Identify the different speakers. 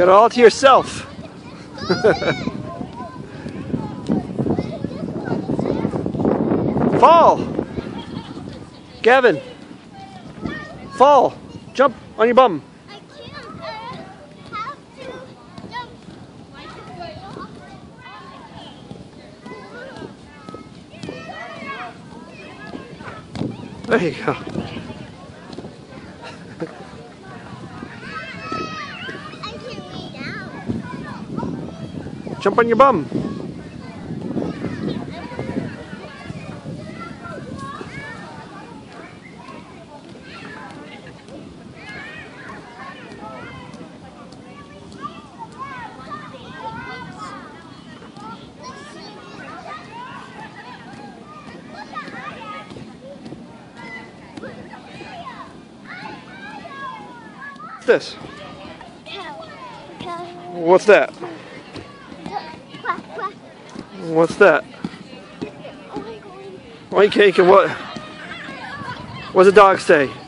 Speaker 1: Got it all to yourself. Fall! Gavin! Fall! Jump on your bum.
Speaker 2: I can't. I have to jump.
Speaker 1: There you go.
Speaker 2: I can lay down.
Speaker 1: Jump on your bum. What's this? What's that? What's that? White cake and what? What's the dog say?